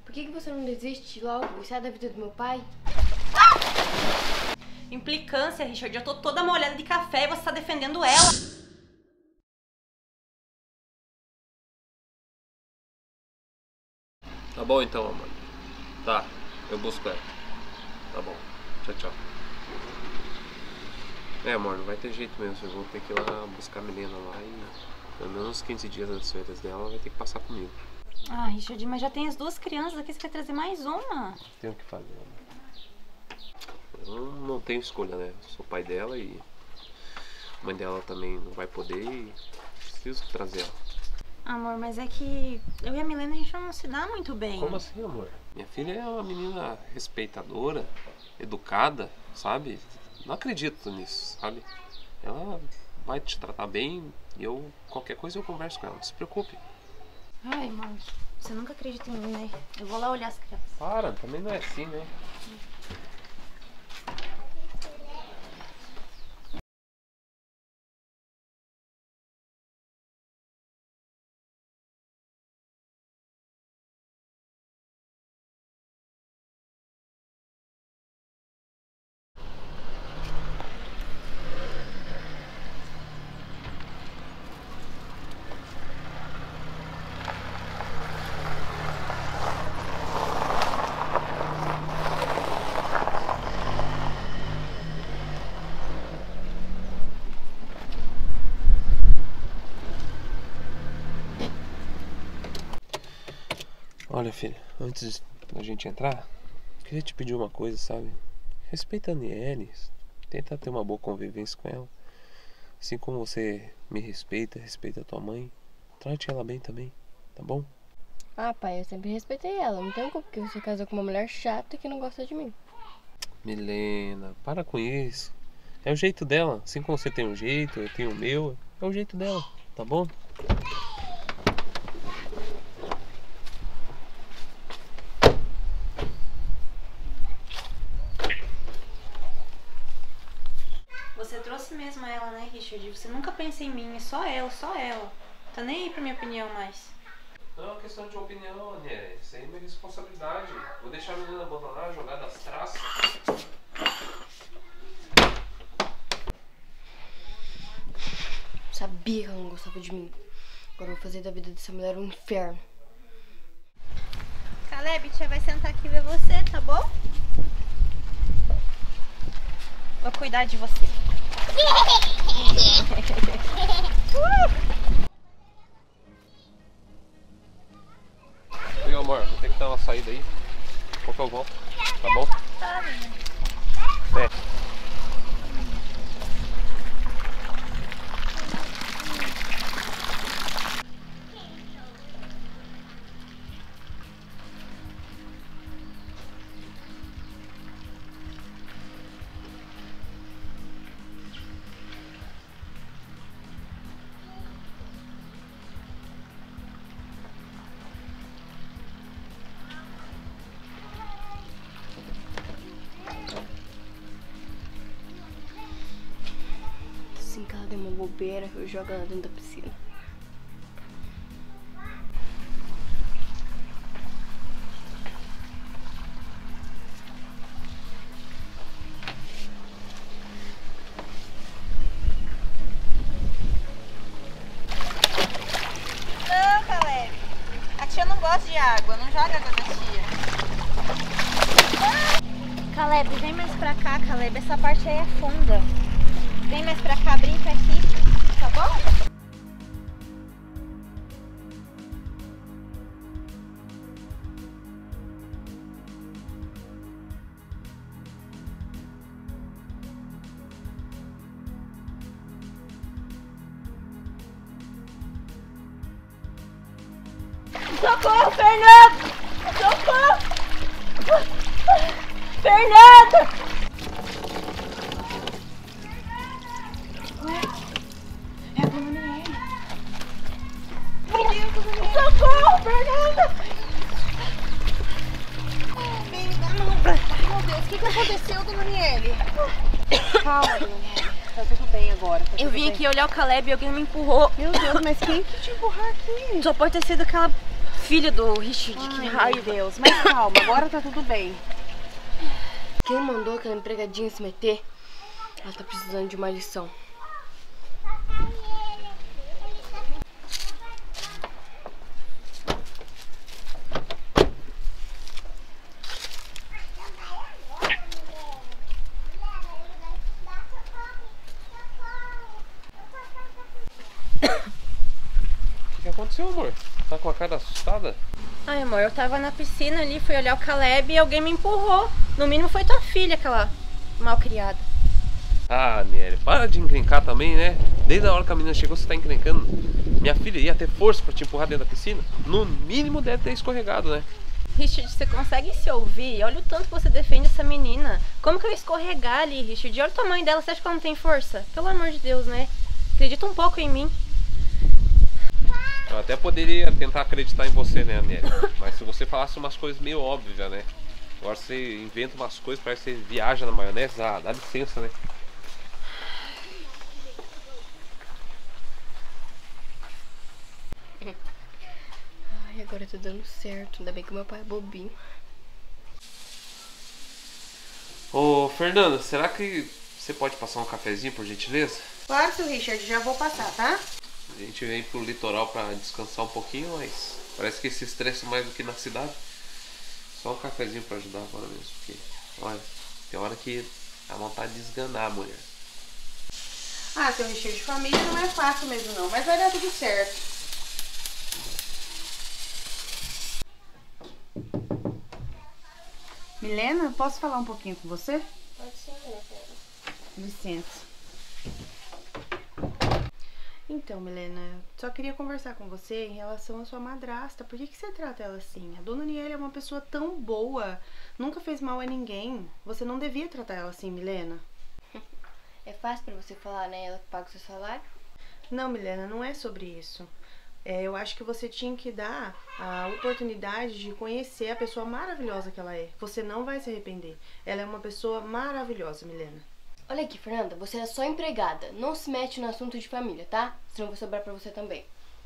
Por que você não desiste logo e sai da vida do meu pai? Implicância, Richard. Eu tô toda molhada de café e você tá defendendo ela. Tá bom então, amor. Tá, eu busco ela. Tá bom. Tchau, tchau. Amor, não vai ter jeito mesmo. Eu vou ter que ir lá buscar a menina lá e pelo menos uns 15 dias das férias dela vai ter que passar comigo. Ah, Richard, mas já tem as duas crianças aqui, você quer trazer mais uma? Tenho o que fazer, amor. Eu não tenho escolha, né? Eu sou pai dela e a mãe dela também não vai poder e preciso trazer ela. Amor, mas é que eu e a Milena a gente não se dá muito bem. Como assim, amor? Minha filha é uma menina respeitadora, educada, sabe? Não acredito nisso, sabe? Ela vai te tratar bem e qualquer coisa eu converso com ela, não se preocupe. Ai, mano, você nunca acredita em mim, né? Eu vou lá olhar as crianças. Para, também não é assim, né? Olha, filha, antes da gente entrar, queria te pedir uma coisa, sabe? Respeita a Aniele, tenta ter uma boa convivência com ela. Assim como você me respeita, respeita a tua mãe, trate ela bem também, tá bom? Ah, pai, eu sempre respeitei ela. Não tem culpa que você casou com uma mulher chata que não gosta de mim. Milena, para com isso. É o jeito dela, assim como você tem um jeito, eu tenho o meu, é o jeito dela, tá bom? Você trouxe mesmo ela, né, Richard? Você nunca pensa em mim, é só ela, só ela. Tá nem aí pra minha opinião mais. Não é uma questão de opinião, Aniele. Isso aí é minha responsabilidade. Vou deixar a menina abandonar, jogar das traças. Sabia que ela não gostava de mim. Agora eu vou fazer da vida dessa mulher um inferno. Caleb, tia vai sentar aqui e ver você, tá bom? Vou cuidar de você. Oi, amor, vou ter que dar uma saída aí. Daqui a pouco eu volto, tá bom? Tá, menina. É. Assim que ela der uma bobeira, eu jogo ela dentro da piscina. Não, Caleb. A tia não gosta de água, não joga água na tia. Caleb, vem mais pra cá, Caleb. Essa parte aí é funda. Vem mais pra cá, brinca aqui, tá bom? Socorro, Fernando! Socorro! Fernando! É a dona Aniele. Meu Deus, socorro, Fernanda! Vem, dá a mão pra cá. Meu Deus, o que aconteceu, dona Aniele? Calma, dona Aniele. Tá tudo bem agora. Tá Eu tudo vim bem. aqui olhar o Caleb e alguém me empurrou. Meu Deus, mas quem que te empurrou aqui? Só pode ter sido aquela filho do Richard. Ai, Deus, mas calma, agora tá tudo bem. Quem mandou aquela empregadinha se meter? Ela tá precisando de uma lição. O que aconteceu, amor? Tá com a cara assustada? Ai, amor, eu tava na piscina ali, fui olhar o Caleb e alguém me empurrou. No mínimo foi tua filha, aquela malcriada. Ah, Niele, para de encrencar também, né? Desde a hora que a menina chegou, você tá encrencando. Minha filha ia ter força pra te empurrar dentro da piscina? No mínimo deve ter escorregado, né? Richard, você consegue se ouvir? Olha o tanto que você defende essa menina. Como que eu ia escorregar ali, Richard? Olha o tamanho dela, você acha que ela não tem força? Pelo amor de Deus, né? Acredita um pouco em mim. Eu até poderia tentar acreditar em você, né, Niele? Mas se você falasse umas coisas meio óbvias, né? Agora você inventa umas coisas, parece que você viaja na maionese. Ah, dá licença, né? Ai, agora tá dando certo. Ainda bem que meu pai é bobinho. Ô, Fernanda, será que você pode passar um cafezinho, por gentileza? Claro, seu Richard, já vou passar, tá? A gente vem pro litoral pra descansar um pouquinho, mas parece que se estressa mais do que na cidade. Só um cafezinho pra ajudar agora mesmo, porque, olha, tem hora que dá vontade de esganar a mulher. Ah, seu Richard, família não é fácil mesmo não, mas vai dar tudo certo. Milena, posso falar um pouquinho com você? Pode ser, né? Licença. Então, Milena, só queria conversar com você em relação à sua madrasta. Por que você trata ela assim? A dona Niele é uma pessoa tão boa, nunca fez mal a ninguém. Você não devia tratar ela assim, Milena. É fácil pra você falar, né? Ela que paga o seu salário? Não, Milena, não é sobre isso. Eu acho que você tinha que dar a oportunidade de conhecer a pessoa maravilhosa que ela é. Você não vai se arrepender. Ela é uma pessoa maravilhosa, Milena. Olha aqui, Fernanda, você é só empregada. Não se mete no assunto de família, tá? Senão vai sobrar pra você também.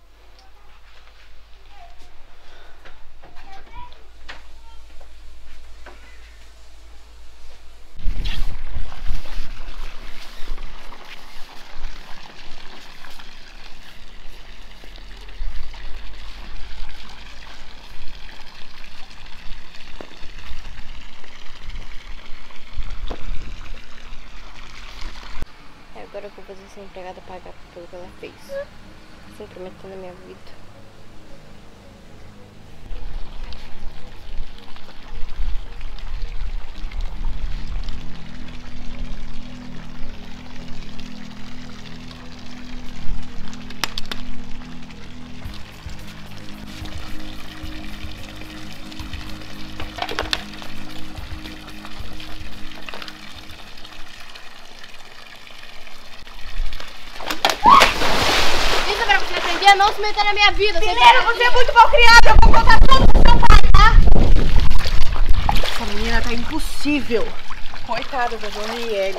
Agora eu vou fazer essa empregada pagar pelo que ela fez. Se intrometendo na minha vida. Não se meter na minha vida. Milena, você é muito mal criada. Eu vou contar tudo pro seu pai, tá? Essa menina tá impossível. Coitada da dona Niele.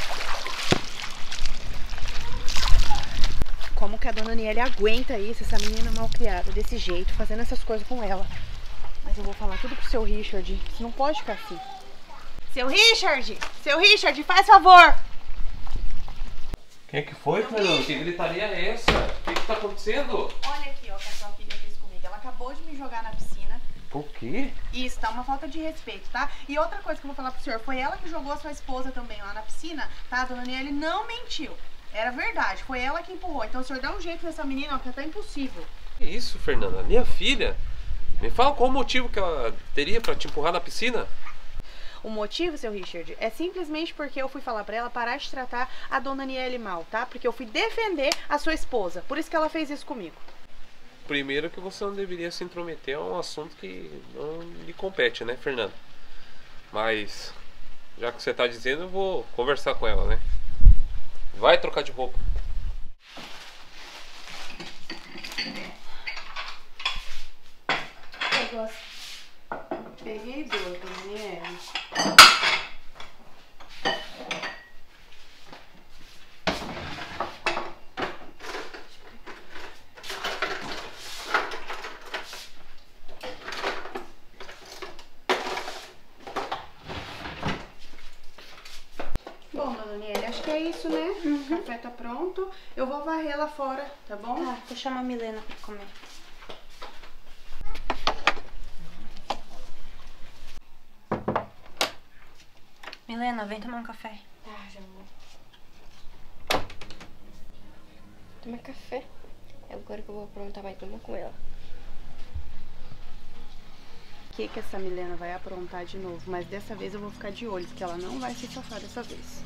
Como que a dona Niele aguenta isso, essa menina mal criada, desse jeito, fazendo essas coisas com ela? Mas eu vou falar tudo pro seu Richard. Você não pode ficar assim. Seu Richard, faz favor. Quem é que foi, Fernando? Que gritaria é essa? O que tá acontecendo? Olha aqui, ó, o que a sua filha fez comigo. Ela acabou de me jogar na piscina. Por quê? Isso, tá uma falta de respeito, tá? E outra coisa que eu vou falar pro senhor, foi ela que jogou a sua esposa também lá na piscina, tá? A dona Niele não mentiu. Era verdade, foi ela que empurrou. Então o senhor dá um jeito nessa menina, ó, que tá impossível. Que isso, Fernanda? Minha filha? Me fala qual o motivo que ela teria pra te empurrar na piscina? O motivo, seu Richard, é simplesmente porque eu fui falar pra ela parar de tratar a dona Niele mal, tá? Porque eu fui defender a sua esposa. Por isso que ela fez isso comigo. Primeiro que você não deveria se intrometer a um assunto que não lhe compete, né, Fernanda? Mas, já que você tá dizendo, eu vou conversar com ela, né? Vai trocar de roupa. Peguei duas, dona Niele. que é isso, né? O café tá pronto. Eu vou varrer lá fora, tá bom? Tá, vou chamar a Milena pra comer. Milena, vem tomar um café. Tá, já vou. Tomar café. É agora que eu vou aprontar mais uma com ela. O que essa Milena vai aprontar de novo? Mas dessa vez eu vou ficar de olho, porque ela não vai se safar dessa vez.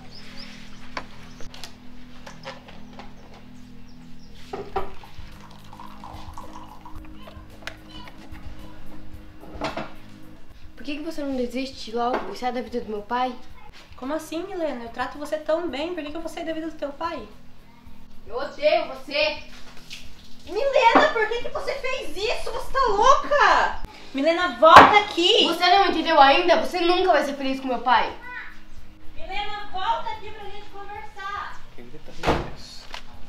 Por que você não desiste logo e sai da vida do meu pai? Como assim, Milena? Eu trato você tão bem, por que eu vou sair da vida do teu pai? Eu odeio você! Milena, por que você fez isso? Você tá louca? Milena, volta aqui! Você não entendeu ainda? Você nunca vai ser feliz com meu pai. Milena, volta aqui pra gente conversar. Que gritaria é essa?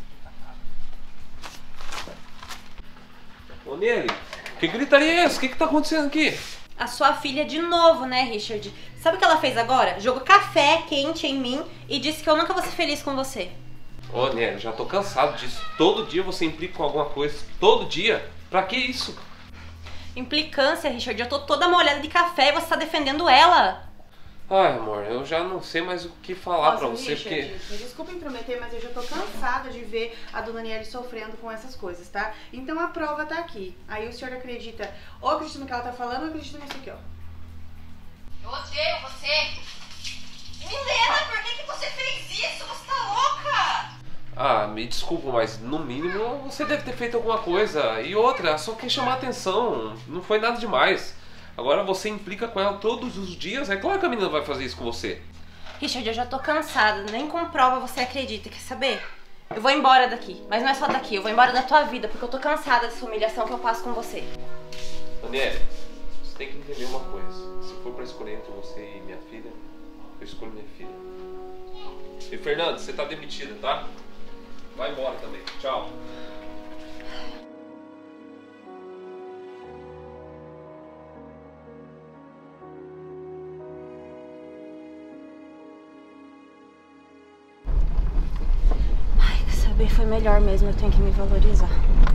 Ô, Nelly, que gritaria é essa? O que tá acontecendo aqui? A sua filha de novo, né, Richard? Sabe o que ela fez agora? Jogou café quente em mim e disse que eu nunca vou ser feliz com você. Ô, Nelly, já tô cansado disso. Todo dia você implica com alguma coisa. Todo dia. Pra que isso? Implicância, Richard. Eu tô toda molhada de café e você tá defendendo ela. Ai, amor, eu já não sei mais o que falar Nossa, pra você, Richard, porque... me desculpa intrometer, mas eu já tô cansada de ver a dona Niele sofrendo com essas coisas, tá? Então a prova tá aqui. Aí o senhor acredita, ou acredita no que ela tá falando, ou acredita nisso aqui, ó. Eu odeio você! Milena, por que você fez isso? Você tá louca? Ah, me desculpa, mas no mínimo você deve ter feito alguma coisa. E outra, só quer chamar atenção. Não foi nada demais. Agora você implica com ela todos os dias. É claro que a menina vai fazer isso com você. Richard, eu já tô cansada. Nem com prova você acredita. Quer saber? Eu vou embora daqui. Mas não é só daqui. Eu vou embora da tua vida. Porque eu tô cansada dessa humilhação que eu passo com você. Daniela, você tem que entender uma coisa. Se for pra escolher entre você e minha filha, eu escolho minha filha. E Fernando, você tá demitida, tá? Vai embora também. Tchau. Ai, quer saber? Foi melhor mesmo. Eu tenho que me valorizar.